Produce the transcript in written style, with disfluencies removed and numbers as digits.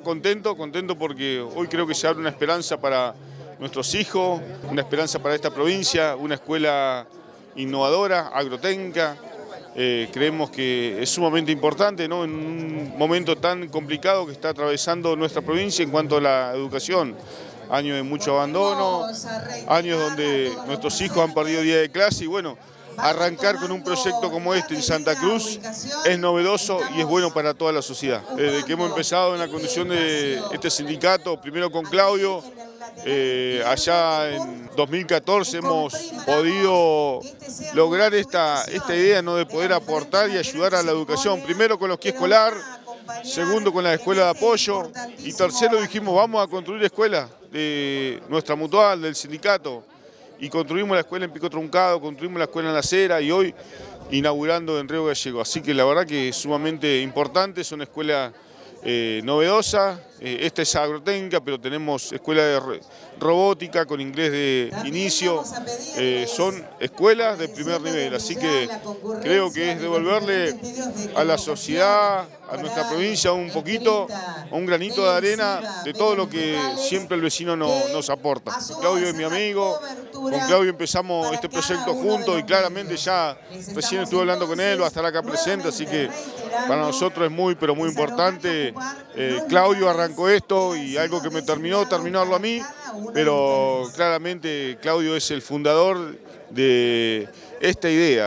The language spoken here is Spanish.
contento porque hoy creo que se abre una esperanza para nuestros hijos, una esperanza para esta provincia, una escuela innovadora, agrotécnica. Creemos que es sumamente importante, ¿no?, en un momento tan complicado que está atravesando nuestra provincia en cuanto a la educación. Años de mucho abandono, años donde nuestros hijos han perdido día de clase y bueno, arrancar con un proyecto como este en Santa Cruz es novedoso y es bueno para toda la sociedad. Desde que hemos empezado en la conducción de este sindicato, primero con Claudio, allá en 2014 hemos podido lograr esta idea, ¿no?, de poder aportar y ayudar a la educación, primero con los que escolar, segundo con la escuela de apoyo y tercero dijimos vamos a construir escuelas de nuestra mutual, del sindicato, y construimos la escuela en Pico Truncado, construimos la escuela en La Cera y hoy inaugurando en Río Gallego. Así que la verdad que es sumamente importante, es una escuela novedosa. Esta es agrotécnica, pero tenemos escuela de robótica con inglés de inicio. Son escuelas de primer nivel, así que creo que es devolverle a la sociedad, a nuestra provincia un poquito, un granito de arena de todo lo que siempre el vecino nos aporta. Claudio es mi amigo, con Claudio empezamos este proyecto juntos y claramente ya recién estuve hablando con él, va a estar acá presente, así que para nosotros es muy, pero muy importante. Claudio arrancó esto y algo que me terminarlo a mí, pero claramente Claudio es el fundador de esta idea.